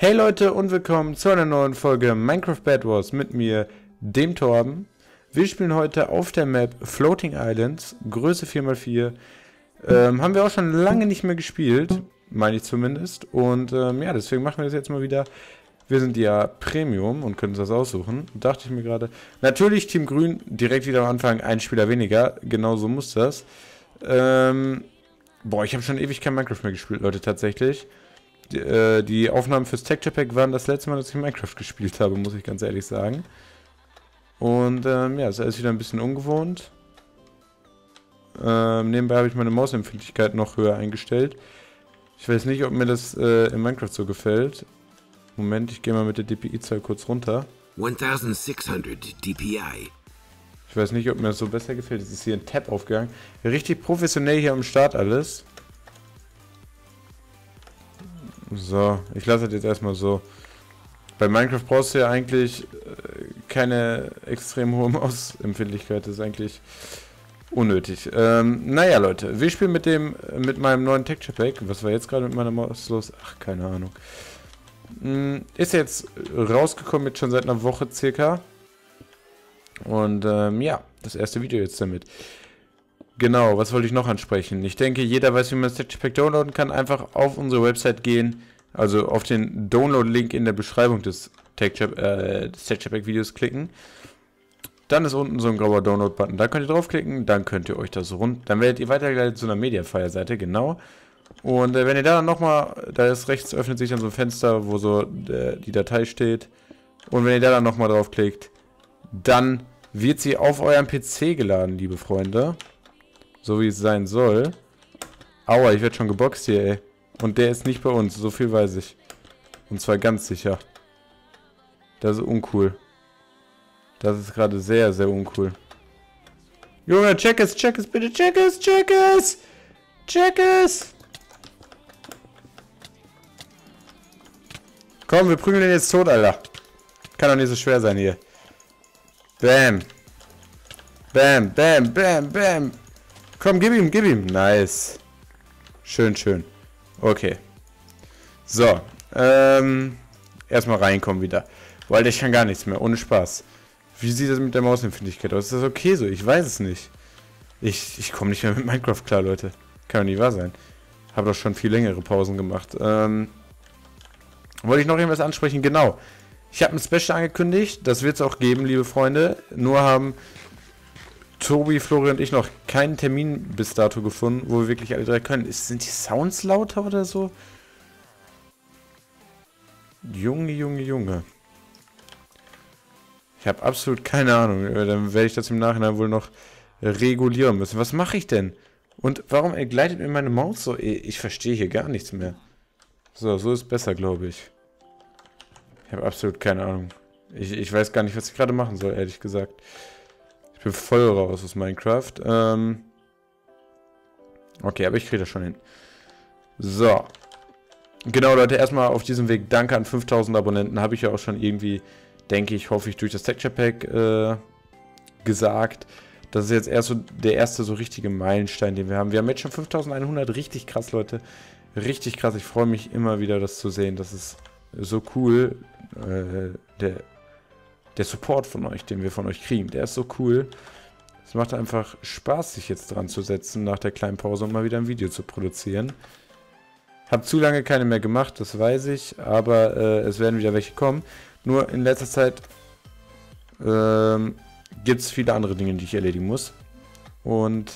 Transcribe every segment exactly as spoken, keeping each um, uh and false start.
Hey Leute und willkommen zu einer neuen Folge Minecraft Bed Wars mit mir, dem Torben. Wir spielen heute auf der Map Floating Islands, Größe vier mal vier. Ähm, haben wir auch schon lange nicht mehr gespielt, meine ich zumindest. Und ähm, ja, deswegen machen wir das jetzt mal wieder. Wir sind ja Premium und können uns das aussuchen. Dachte ich mir gerade. Natürlich Team Grün, direkt wieder am Anfang ein Spieler weniger. Genau so muss das. Ähm, boah, ich habe schon ewig kein Minecraft mehr gespielt, Leute, tatsächlich. Die, äh, die Aufnahmen fürs Texture Pack waren das letzte Mal, dass ich Minecraft gespielt habe, muss ich ganz ehrlich sagen. Und ähm, ja, ist alles wieder ein bisschen ungewohnt. Ähm, nebenbei habe ich meine Mausempfindlichkeit noch höher eingestellt. Ich weiß nicht, ob mir das äh, in Minecraft so gefällt. Moment, ich gehe mal mit der D P I-Zahl kurz runter. sechzehnhundert D P I. Ich weiß nicht, ob mir das so besser gefällt. Es ist hier ein Tab aufgegangen. Richtig professionell hier am Start alles. So, ich lasse das jetzt erstmal so. Bei Minecraft brauchst du ja eigentlich äh, keine extrem hohe Mausempfindlichkeit. Das ist eigentlich unnötig. Ähm, naja, Leute, wir spielen mit dem, mit meinem neuen Texture Pack. Was war jetzt gerade mit meiner Maus los? Ach, keine Ahnung. Ist jetzt rausgekommen, jetzt schon seit einer Woche circa. Und ähm, ja, das erste Video jetzt damit. Genau, was wollte ich noch ansprechen? Ich denke, jeder weiß, wie man das Texture Pack downloaden kann. Einfach auf unsere Website gehen, also auf den Download-Link in der Beschreibung des Texture, äh, des Texture Pack Videos klicken. Dann ist unten so ein grauer Download-Button. Da könnt ihr draufklicken, dann könnt ihr euch das rund. Dann werdet ihr weitergeleitet zu einer Mediafire-Seite, genau. Und äh, wenn ihr da dann nochmal, da ist rechts, öffnet sich dann so ein Fenster, wo so äh, die Datei steht. Und wenn ihr da dann nochmal draufklickt, dann wird sie auf eurem P C geladen, liebe Freunde. So wie es sein soll. Aua, ich werde schon geboxt hier, ey. Und der ist nicht bei uns, so viel weiß ich. Und zwar ganz sicher. Das ist uncool. Das ist gerade sehr, sehr uncool. Junge, check es, check es, bitte, check es, check es! Check es! Komm, wir prügeln den jetzt tot, Alter. Kann doch nicht so schwer sein hier. Bam. Bam, bam, bam, bam. Komm, gib ihm, gib ihm. Nice. Schön, schön. Okay. So. Ähm. Erstmal reinkommen wieder. Weil ich kann gar nichts mehr. Ohne Spaß. Wie sieht das mit der Mausempfindlichkeit aus? Ist das okay so? Ich weiß es nicht. Ich, ich komme nicht mehr mit Minecraft klar, Leute. Kann doch nicht wahr sein. Habe doch schon viel längere Pausen gemacht. Ähm. Wollte ich noch irgendwas ansprechen? Genau. Ich habe ein Special angekündigt. Das wird es auch geben, liebe Freunde. Nur haben Tobi, Florian und ich noch keinen Termin bis dato gefunden, wo wir wirklich alle drei können. Ist, sind die Sounds lauter oder so? Junge, Junge, Junge. Ich habe absolut keine Ahnung. Dann werde ich das im Nachhinein wohl noch regulieren müssen. Was mache ich denn? Und warum gleitet mir meine Maus so? Ich verstehe hier gar nichts mehr. So, so ist besser, glaube ich. Ich habe absolut keine Ahnung. Ich, ich weiß gar nicht, was ich gerade machen soll, ehrlich gesagt. Ich bin voll raus aus Minecraft. Ähm okay, aber ich kriege das schon hin. So. Genau, Leute, erstmal auf diesem Weg danke an fünftausend Abonnenten. Habe ich ja auch schon irgendwie, denke ich, hoffe ich, durch das Texture Pack äh, gesagt. Das ist jetzt erst so der erste so richtige Meilenstein, den wir haben. Wir haben jetzt schon fünftausendeinhundert. Richtig krass, Leute. Richtig krass. Ich freue mich immer wieder, das zu sehen. Das ist so cool. Äh, der... Der Support von euch, den wir von euch kriegen, der ist so cool. Es macht einfach Spaß, sich jetzt dran zu setzen, nach der kleinen Pause, um mal wieder ein Video zu produzieren. Hab zu lange keine mehr gemacht, das weiß ich, aber äh, es werden wieder welche kommen. Nur in letzter Zeit ähm, gibt es viele andere Dinge, die ich erledigen muss. Und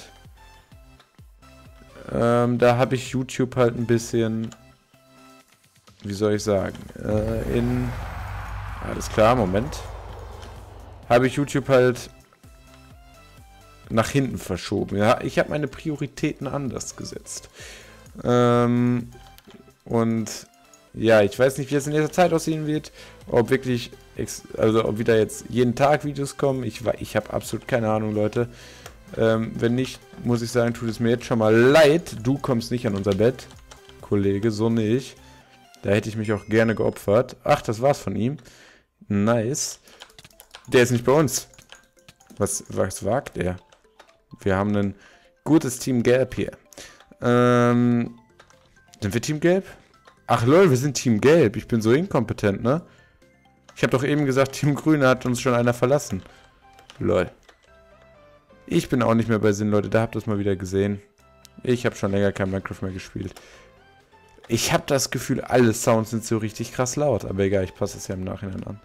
ähm, da habe ich YouTube halt ein bisschen, wie soll ich sagen, äh, in... Alles klar, Moment. Habe ich YouTube halt nach hinten verschoben. Ja, ich habe meine Prioritäten anders gesetzt. Ähm, und ja, ich weiß nicht, wie es in dieser Zeit aussehen wird. Ob wirklich, also ob wieder jetzt jeden Tag Videos kommen. Ich, ich habe absolut keine Ahnung, Leute. Ähm, wenn nicht, muss ich sagen, tut es mir jetzt schon mal leid. Du kommst nicht an unser Bett, Kollege, so nicht. Da hätte ich mich auch gerne geopfert. Ach, das war's von ihm. Nice. Der ist nicht bei uns. Was, was wagt er? Wir haben ein gutes Team Gelb hier. Ähm, sind wir Team Gelb? Ach lol, wir sind Team Gelb. Ich bin so inkompetent, ne? Ich habe doch eben gesagt, Team Grün hat uns schon einer verlassen. Lol. Ich bin auch nicht mehr bei Sinn, Leute. Da habt ihr es mal wieder gesehen. Ich habe schon länger kein Minecraft mehr gespielt. Ich habe das Gefühl, alle Sounds sind so richtig krass laut. Aber egal, ich passe es ja im Nachhinein an.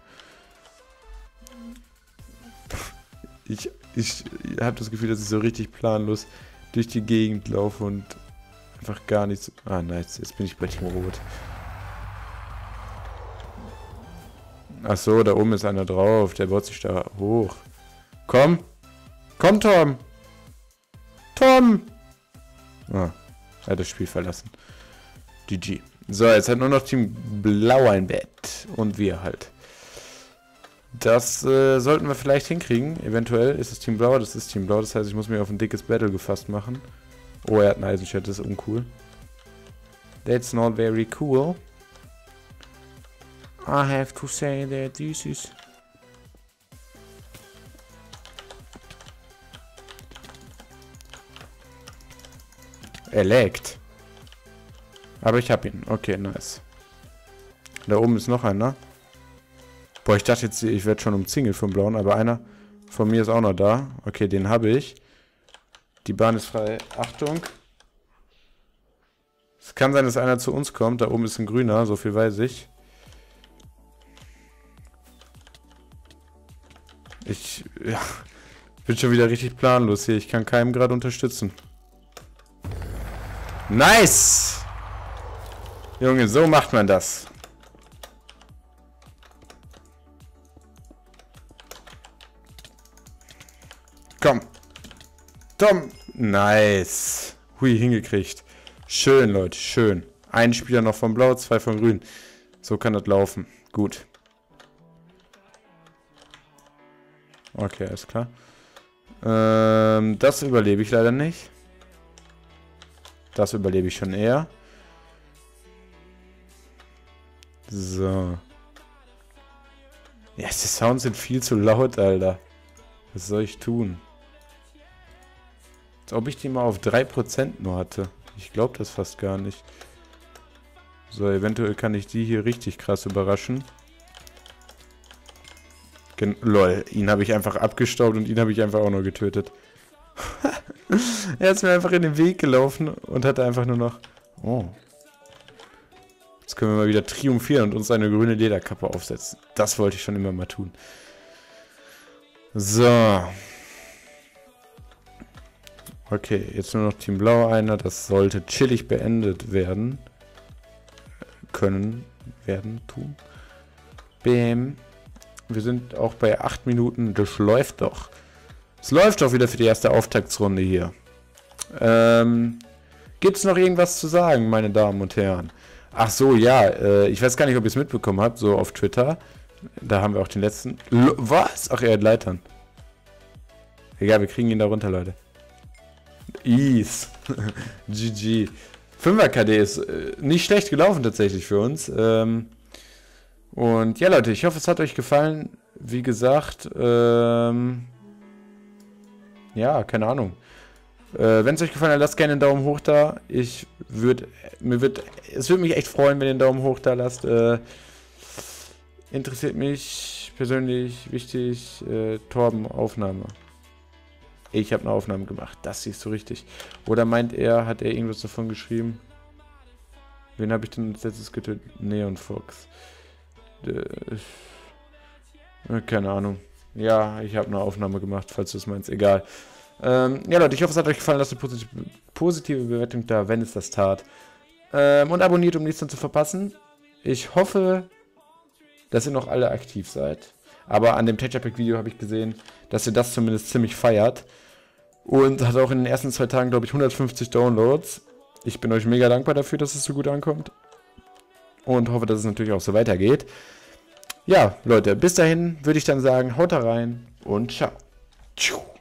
Ich, ich habe das Gefühl, dass ich so richtig planlos durch die Gegend laufe und einfach gar nichts... Ah, nice. Jetzt bin ich bei Team Rot. Ach so, da oben ist einer drauf. Der baut sich da hoch. Komm. Komm, Tom. Tom. Ah, er hat das Spiel verlassen. G G. So, jetzt hat nur noch Team Blau ein Bett. Und wir halt. Das äh, sollten wir vielleicht hinkriegen. Eventuell ist es Team Blau, das ist Team Blau. Das heißt, ich muss mir auf ein dickes Battle gefasst machen. Oh, er hat ein Eisenschwert, das ist uncool. That's not very cool. I have to say that this is... Er laggt. Aber ich hab ihn. Okay, nice. Da oben ist noch einer. Boah, ich dachte jetzt, ich werde schon umzingelt vom Blauen, aber einer von mir ist auch noch da. Okay, den habe ich. Die Bahn ist frei. Achtung. Es kann sein, dass einer zu uns kommt. Da oben ist ein Grüner, so viel weiß ich. Ich ja, bin schon wieder richtig planlos hier. Ich kann keinem gerade unterstützen. Nice! Junge, so macht man das. Komm. Tom. Nice. Hui, hingekriegt. Schön, Leute, schön. Ein Spieler noch von Blau, zwei von Grün. So kann das laufen. Gut. Okay, alles klar. Ähm, das überlebe ich leider nicht. Das überlebe ich schon eher. So. Ja, die Sounds sind viel zu laut, Alter. Was soll ich tun? Als ob ich die mal auf drei Prozent nur hatte. Ich glaube das fast gar nicht. So, eventuell kann ich die hier richtig krass überraschen. Gen Lol, ihn habe ich einfach abgestaubt und ihn habe ich einfach auch noch getötet. Er ist mir einfach in den Weg gelaufen und hatte einfach nur noch... Oh. Jetzt können wir mal wieder triumphieren und uns eine grüne Lederkappe aufsetzen. Das wollte ich schon immer mal tun. So. Okay, jetzt nur noch Team Blau einer. Das sollte chillig beendet werden. Können, werden, tun. Bäm. Wir sind auch bei acht Minuten. Das läuft doch. Es läuft doch wieder für die erste Auftaktsrunde hier. Ähm, Gibt es noch irgendwas zu sagen, meine Damen und Herren? Ach so, ja. Äh, ich weiß gar nicht, ob ihr es mitbekommen habt. So auf Twitter. Da haben wir auch den letzten... L Was? Ach, er hat Leitern. Egal, wir kriegen ihn da runter, Leute. Ease. G G. fünfer K D ist äh, nicht schlecht gelaufen tatsächlich für uns. Ähm, und ja, Leute, ich hoffe, es hat euch gefallen. Wie gesagt, ähm, ja, keine Ahnung. Äh, wenn es euch gefallen hat, lasst gerne einen Daumen hoch da. Ich würde, mir wird, es würde mich echt freuen, wenn ihr einen Daumen hoch da lasst. Äh, interessiert mich persönlich, wichtig, äh, Torben, Aufnahme. Ich habe eine Aufnahme gemacht, das siehst du richtig. Oder meint er, hat er irgendwas davon geschrieben? Wen habe ich denn als letztes getötet? Neon Fox. Äh, keine Ahnung. Ja, ich habe eine Aufnahme gemacht, falls du es meinst. Egal. Ähm, ja, Leute, ich hoffe, es hat euch gefallen. Lasst eine positive, positive Bewertung da, wenn es das tat. Ähm, und abonniert, um nichts mehr zu verpassen. Ich hoffe, dass ihr noch alle aktiv seid. Aber an dem Tetrapack-Video habe ich gesehen, dass ihr das zumindest ziemlich feiert. Und hat auch in den ersten zwei Tagen, glaube ich, hundertfünfzig Downloads. Ich bin euch mega dankbar dafür, dass es so gut ankommt. Und hoffe, dass es natürlich auch so weitergeht. Ja, Leute, bis dahin würde ich dann sagen, haut da rein und ciao.